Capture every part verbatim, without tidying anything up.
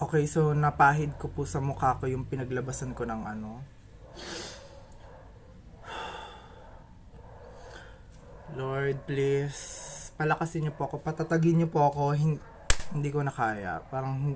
Okay, so napahid ko po sa mukha ko yung pinaglabasan ko ng ano. Lord, please, palakasin niyo po ako, patatagin niyo po ako, hindi, hindi ko na kaya. Parang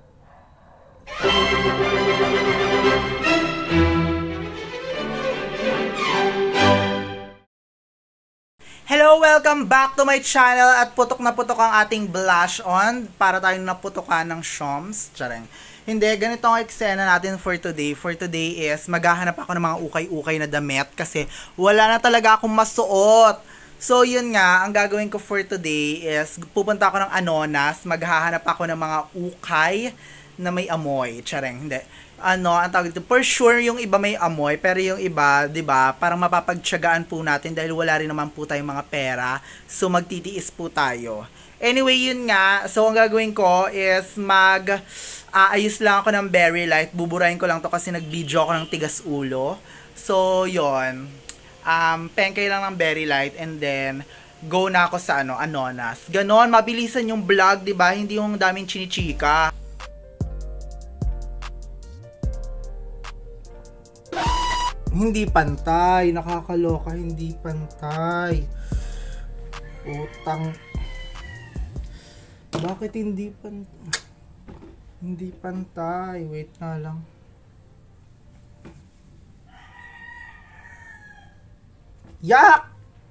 hello, welcome back to my channel at putok na putok ang ating blush on para tayo naputokan ng shoms. Tsaring. Hindi, ganito ang eksena natin for today. For today is maghahanap ako ng mga ukay-ukay na damit kasi wala na talaga akong masuot. So yun nga, ang gagawin ko for today is pupunta ako ng Anonas, maghahanap ako ng mga ukay na may amoy. Tsaring, hindi. Ano, ang tawag dito, for sure yung iba may amoy, pero yung iba, 'di ba, parang mapapagtiyagaan po natin dahil wala rin naman po tayong mga pera. So magtitiis po tayo. Anyway, yun nga. So ang gagawin ko is mag aayos lang ako ng berry light. Buburahin ko lang to kasi nag-video ako ng tigas ulo. So, yun. Um, pengkay lang ng berry light and then go na ako sa ano, Anonas. Ganon, mabilisan yung vlog, 'di ba? Hindi yung daming chinichika. Hindi pantay, nakakaloka, hindi pantay. Utang. Bakit hindi pantay? Hindi pantay. Wait nga lang. Yak!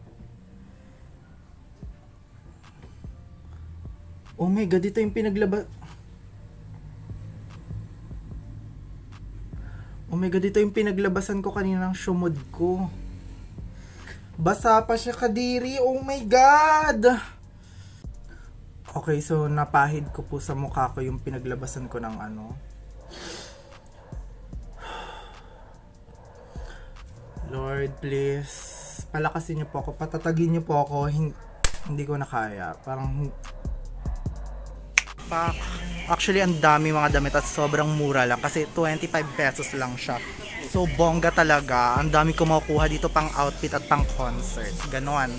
Oh my god, ito yung pinaglaba. Oh my god, ito yung pinaglabasan ko kanina ng shumod ko. Basa pa siya, kadiri. Oh my god! Okay, so napahid ko po sa mukha ko yung pinaglabasan ko ng ano. Lord, please, palakasin niyo po ako, patatagin niyo po ako. Hindi, hindi ko na kaya. Parang pak. Actually, ang dami mga damit at sobrang mura lang kasi twenty-five pesos lang siya. So, bongga talaga. Ang dami ko makukuha dito pang outfit at pang concert. Ganon.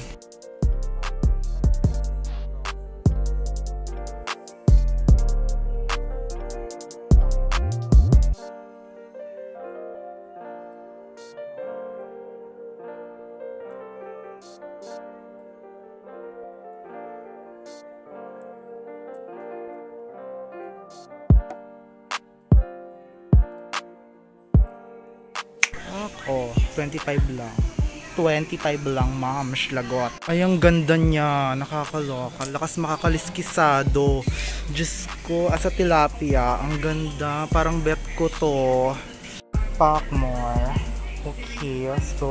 Oh, twenty-five lang. twenty-five lang, ma'am. Lagot. Ay, ang ganda niya. Nakakaloka. Lakas makakaliskisado. Diyos ko, asa tilapia. Ang ganda. Parang bet ko to. Pack more. Okay, so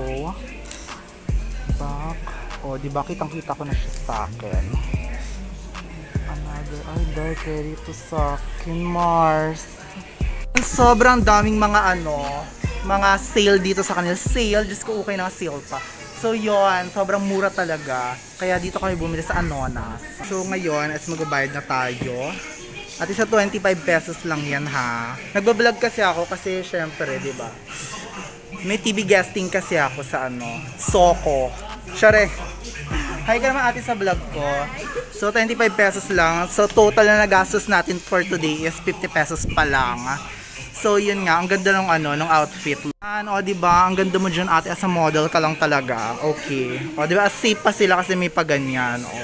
back. Oh, diba kitang-kita ko na siya sa akin. Another. Ay, dahil ready to sa akin, Mars. Sobrang daming mga ano, mga sale dito sa kanila. Sale, just ko okay na sale pa. So yon, sobrang mura talaga. Kaya dito kami bumili sa Anonas. So ngayon, as magbabayad na tayo. At isa twenty-five pesos lang yan, ha. Nagbablog kasi ako kasi syempre, di ba? May T V guesting kasi ako sa ano, Soko. Syare. Hi ka naman ate sa vlog ko. So twenty-five pesos lang. So total na nagastos natin for today is fifty pesos pa lang. So yun nga, ang ganda ng ano, ng outfit. Ano, di ba? Ang ganda mo diyan ate, as a model ka lang talaga. Okay. O di ba, safe pa sila kasi may paganyan. O.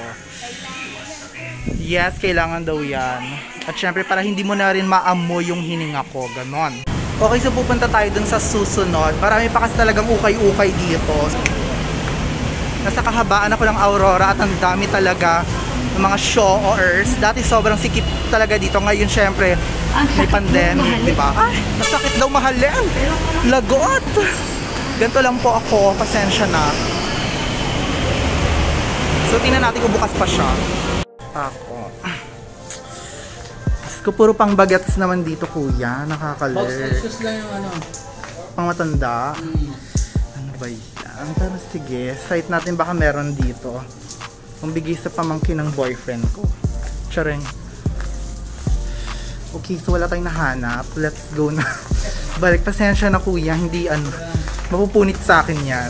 Yes, kailangan daw 'yan. At syempre para hindi mo na rin maamoy yung hininga ko, ganon. Okay, so pupunta tayo dun sa susunod. Marami pa kasi talagang ukay-ukay dito. Nasa kahabaan ako ng Aurora at ang dami talaga ng mga showers. Dati sobrang sikip talaga dito. Ngayon syempre may pandemic, di ba? Ah, masakit daw mahalin. Lagot. Ganito lang po ako, pasensya na. So tingnan natin kung bukas pa siya. Ako. Ko puro pang bagets naman dito, kuya. Nakakalit. Box exos lang yung ano. Pang matanda. Hmm. Ano ba yan? Pero sige, site natin baka meron dito. Kung bigay sa pamangkin ng boyfriend ko. Tsaring. Okay, so wala tayong nahanap. Let's go na. Balik, pasensya na kuya. Hindi ano. Mapupunit sa akin yan.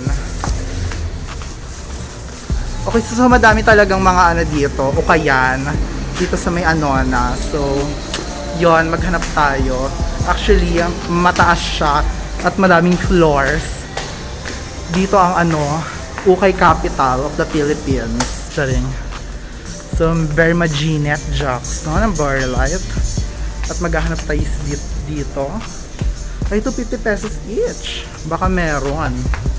Okay, so, so madami talagang mga ano dito. O kayan. Dito sa may Anonas. So, Yon, maghanap tayo. Actually, mataas siya at madaming floors. Dito ang ano, ukay capital of the Philippines. Charing. So, very maginette jocks, no? Ng bar light. At maghahanap tayo dito. Ay, two fifty pesos each. Baka meron.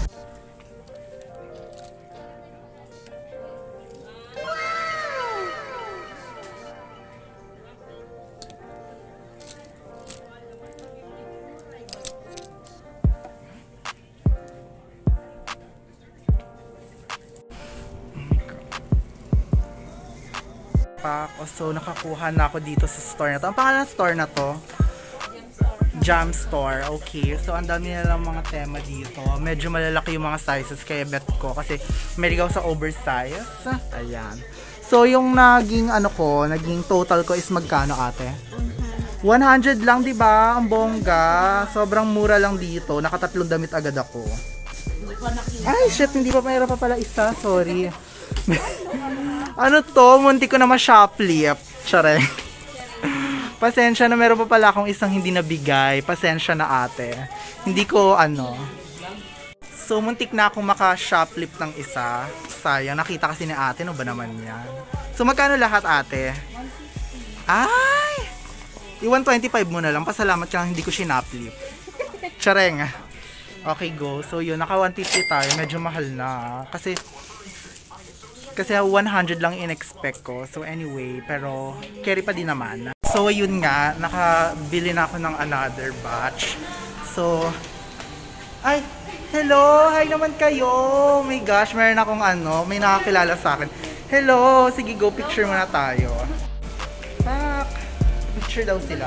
So, nakakuha na ako dito sa store na to. Ang pangalan ng store na to? Jam Store. Okay. So, ang dami nilang mga tema dito. Medyo malalaki yung mga sizes kaya bet ko. Kasi may ligaw sa oversize. Ayan. So, yung naging ano ko, naging total ko is magkano ate? one hundred lang, diba? Ang bongga. Sobrang mura lang dito. Nakatatlong damit agad ako. Ay, shit. Hindi pa mayroon pa pala isa. Sorry. Ano to? Munti ko na ma-shoplift. Tsare. Pasensya na, meron pa pala akong isang hindi nabigay. Pasensya na ate. Hindi ko ano. So, muntik na akong maka-shoplift ng isa. Sayang. Nakita kasi ni ate. No ba naman yan? So, magkano lahat ate? Ay! one twenty-five mo na lang. Pasalamat ka hindi ko shinaplift. Tsareng. Okay, go. So, yun. Naka one fifty tayo. Medyo mahal na. Kasi... Kasi one hundred lang in-expect ko. So anyway, pero carry pa din naman. So yun nga, nakabili na ako ng another batch. So, ay, hello! Hi naman kayo! Oh my gosh, meron akong ano, may nakakilala sa akin. Hello! Sige, go picture muna tayo. Pak! Picture daw sila.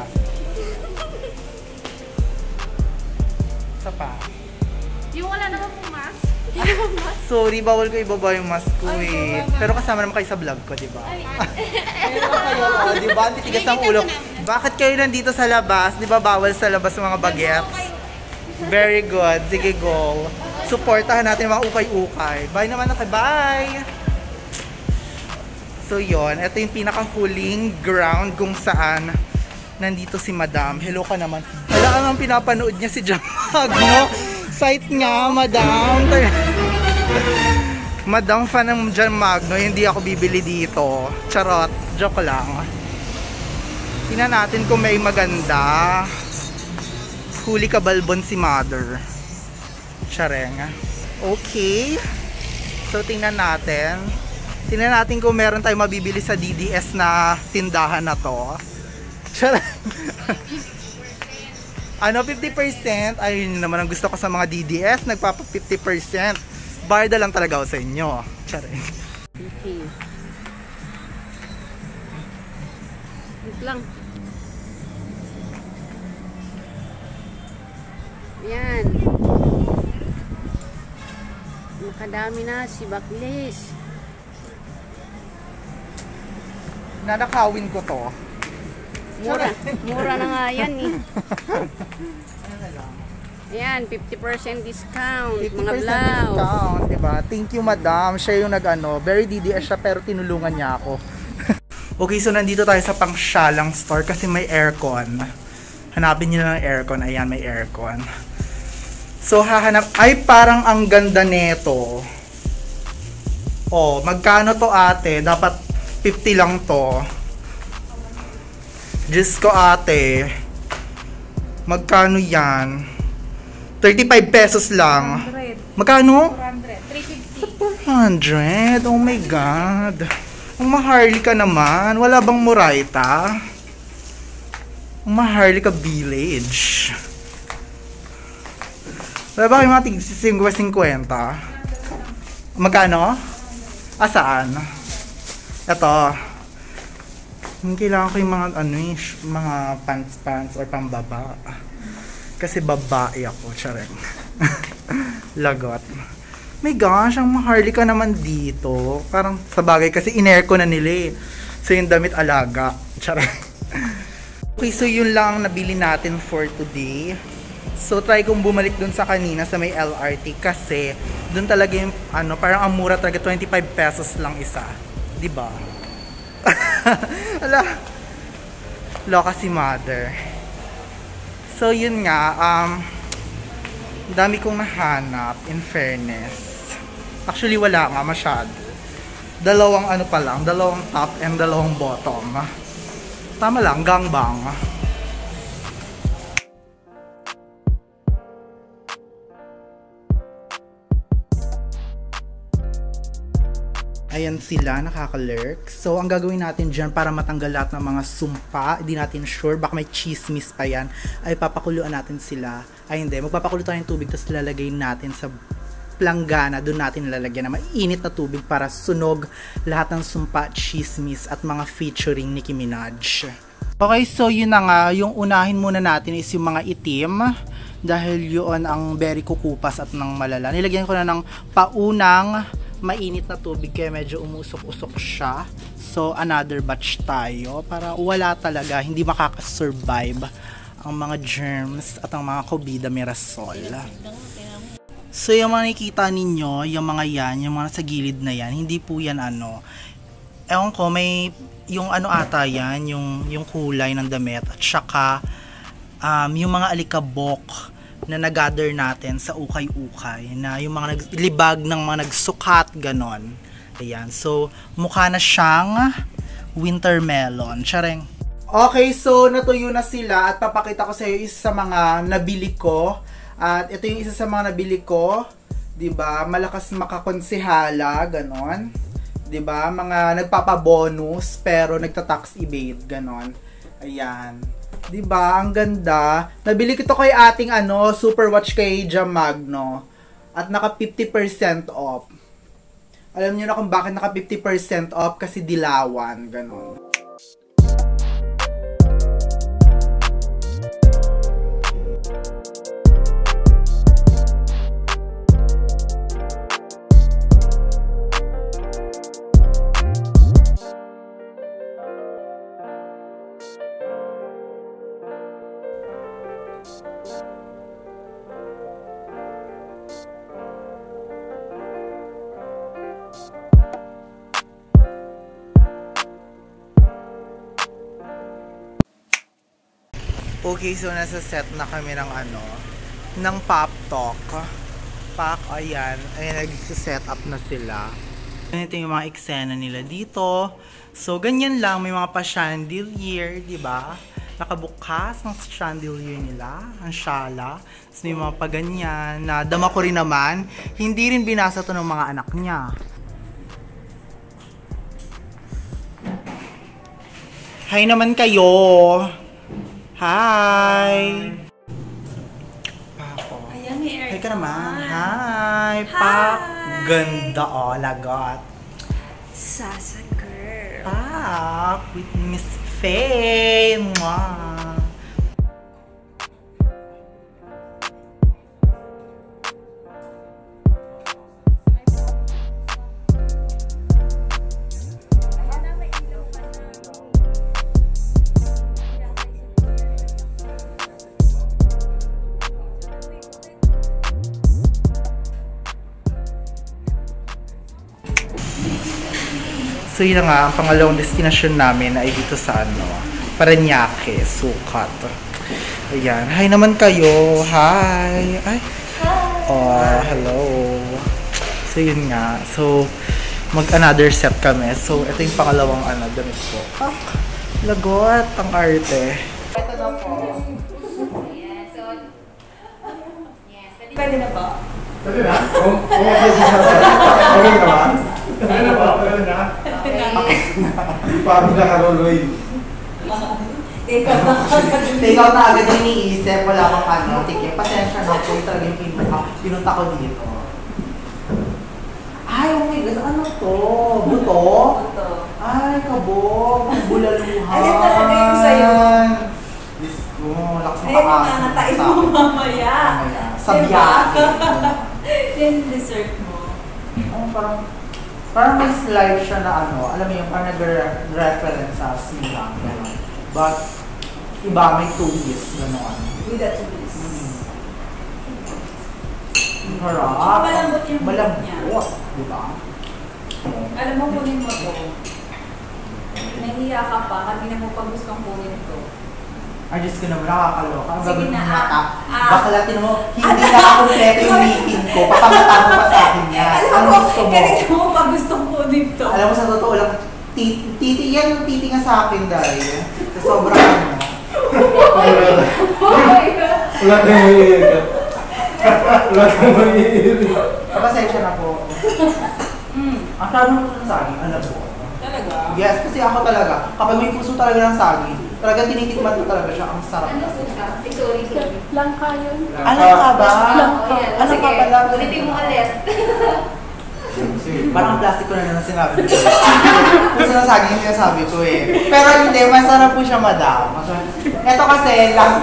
Isa pa. Yung wala naman pong mask? Sorry, bawal ko ibaba yung mask ko eh. Pero kasama naman kayo sa vlog ko, diba? Ayun kayo, oh, diba? Ang titigas ng ulo. Bakit kayo nandito sa labas? Diba bawal sa labas yung mga bagets? Very good. Sige, go. Supportahan natin yung mga ukay-ukay. Bye naman na kayo. Bye! So, yun. Ito yung pinakahuling ground kung saan nandito si Madam. Hello ka naman. Hala, ang pinapanood niya si Jamag, no? Site nga, Madam. Madam, fan ng John Magno, hindi ako bibili dito. Charot, joke lang. Tingnan natin kung may maganda. Huli ka balbon si Mother. Chareng. Okay. So, tingnan natin. Tingnan natin kung meron tayong mabibili sa D D S na tindahan na to. Chareng. Ano, fifty percent? Ayun naman ang gusto ko sa mga D D S. Nagpapa fifty percent. Barda lang talaga ako sa inyo. Charing. Okay. Wait lang. Yan. Nakadami na si Baklis. Nanakawin ko to. Mura. Mura na nga yan eh. Ayan, fifty percent discount. fifty mga percent blouse. discount, diba? Thank you, Madam. Siya yung nag-ano. Very D D S siya pero tinulungan niya ako. Okay, so nandito tayo sa pang-syalang store kasi may aircon. Hanapin niyo lang ng aircon. Ayan, may aircon. So, hahanap. Ay, parang ang ganda neto. Oh, magkano to ate? Dapat fifty lang to. Diyos ko ate. Magkano yan? thirty-five pesos lang. Magkano? four hundred. three fifty. four hundred? Oh my God. Ang maharli ka naman. Wala bang Murayta? Ang maharli ka village. Wala ba kayo mga tig fifty? Magkano? Ah, saan? Ito. Kailangan ko yung mga ano eh, mga pants-pants or pambaba. Kasi babae ako, chareng. Lagot. My gosh, ang maharli ka naman dito. Parang sa bagay kasi in-air ko na nila eh. So yung damit alaga. Chareng. Okay, so yun lang nabili natin for today. So try kong bumalik dun sa kanina sa may L R T kasi dun talaga yung ano, parang ang mura talaga, twenty-five pesos lang isa. Diba? Ala. Loka si mother. So, yun nga. Um, dami kong nahanap, in fairness. Actually, wala nga masyado. Dalawang ano pa lang, dalawang top and dalawang bottom. Tama lang, gangbang. Ayan sila, nakaka-lurk. So, ang gagawin natin dyan para matanggal lahat ng mga sumpa, hindi natin sure, baka may chismis pa yan, ay papakuluan natin sila. Ay hindi, magpapakulo tayo ng tubig, tapos lalagay natin sa planggana, doon natin lalagyan ng mainit na tubig para sunog lahat ng sumpa, chismis, at mga featuring Nicki Minaj. Okay, so yun na nga, yung unahin muna natin is yung mga itim, dahil yun ang very kukupas at ng malala. Nilagyan ko na ng paunang mainit na tubig kaya medyo umusok-usok siya. So another batch tayo para wala talaga, hindi makakasurvive ang mga germs at ang mga COVID merasol. So yung mga nakikita ninyo, yung mga yan, yung mga sa gilid na yan, hindi po yan ano, ewan ko, may yung ano ata yan, yung, yung kulay ng damit at saka um, yung mga alikabok na nag-gather natin sa ukay-ukay, na yung mga naglibag ng mga nagsukat, ganon. Ayan, so mukha na siyang winter melon. Tsareng. Okay, so natuyo na sila at papakita ko sa iyo isa sa mga nabili ko. At ito yung isa sa mga nabili ko, 'di ba? Malakas makakonsehala, ganon. 'Di ba? Mga nagpapa-bonus pero nagta-tax evade, ganon. Ayan. Diba? Ang ganda. Nabili ko to kay ating ano, super watch kay Jam Magno. At naka fifty percent off. Alam niyo na kung bakit naka fifty percent off? Kasi dilawan. Ganon. Okay, so nasa set na kami ng ano, ng Pop Talk. Pak, ayan, ayan, nag-set up na sila. Ito yung mga eksena nila dito. So, ganyan lang, may mga pa-chandelier, di ba? Nakabukas ng chandelier nila, ang shala. So, may mga pa-ganyan, na dama ko rin naman, hindi rin binasa to ng mga anak niya. Hi naman kayo! Hi! Pako. Ayan, may air. Hi ka naman. Hi! Pak! Ganda oh, lagot. Sasa girl. Pak! With Miss Faye! Mwah! So yun nga, ang pangalawang destination namin ay dito sa ano, Parañaque, Sukat. Ayan, hi naman kayo. Hi. Ay. Oh, hello. So yun nga. So mag another set kami. So ito yung pangalawang ano, damit ko. Ah, lagot ang arte. Ito na po. Pwede na ba? Pwede na? Oo, okay si Sasa. Okay na ba? Pwede na ba? Pwede na? Hindi pa ako nakaruloy. Ikaw na agad yung iniisip, wala akong ano, tikim. Pasensya na po, talaga yung pinunta, pinunta ko dito. Ay, oh my God, ano to? Buto? Buto. Ay, kabog, bulaluhan. Ayun talaga yung sa'yo. Diyos ko, lakas ng Ayun, pakasin. nangangatain mo mamaya. Sa biyahe. Yung dessert mo. Oh, parang, parang may slide siya na ano, alam mo yung parang nag-reference sa silang, gano'n. But, iba may twist, gano'n. With that twist. Mm. Harap. Malambot yung Malambot, niya. di ba? Alam mo, kunin mo to. Nahiya ka pa, kanina mo pa gustong kunin to. Ay, Diyos ko naman, nakakaloka. Ang Sige gagawin na, ng mata. ah, ah. Bakla, tinan mo, hindi nakakompleto yung meeting ko. Papangata mo pa sa akin yan. Ang Alam mo, gusto mo. kanina mo pa gustong kunin to. Alam mo, sa totoo lang, titi, titi yan, titi nga sa akin dahil. Sa sobrang ano. Oh my God. Wala tayong mangyayari. Wala tayong mangyayari. Pasensya na po. Mm. Ang sabi mo sa saging, alam mo. Talaga? Yes, kasi ako talaga, kapag may puso talaga ng saging, talaga tinitikman ko talaga siya, ang sarap. Ano po ka? Eh, sorry, sorry. Langka yun. Alam ka ba? Oh, yan. Alam ka Sige, pala? ulitin mo ulit. Parang plastic ko na naman sinabi ko. Puso ng saging yung sinasabi ko eh. Pero hindi, masarap po siya, madam. Ito kasi lang...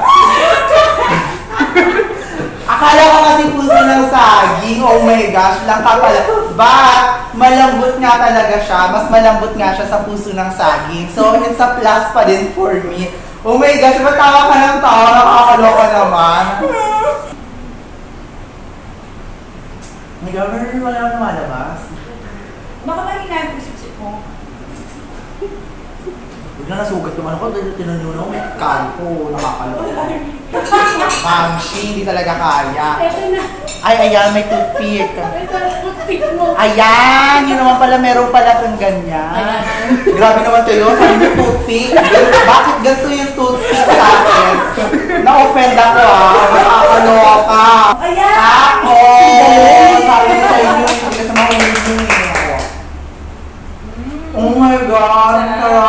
Akala ko kasi puso ng saging, oh my gosh, lang ka pala. But, malambot nga talaga siya. Mas malambot nga siya sa puso ng saging. So, it's a plus pa din for me. Oh my gosh, ba't tawa ka ng tawa? Nakakaloka naman. May gagawin wala na lumalabas. Baka mahina yung sip-sip mo. Huwag na nasugat yung ano ko, dahil tinanong ako, may kalpo, nakakaloka. Mamshi, hindi talaga kaya. Ito na. Ay, ayan, may toothpick. Ito na, toothpick mo. Ayan, yun naman pala, meron pala kang ganyan. Grabe naman to yun, sabi mo toothpick. Bakit ganito yung toothpick sa akin? Na-offend ako ah, nakakaloka. Ayan! Ako! Sabi ko sa inyo, hindi ka sa mga ulit yung eh. Oh my God, sarap.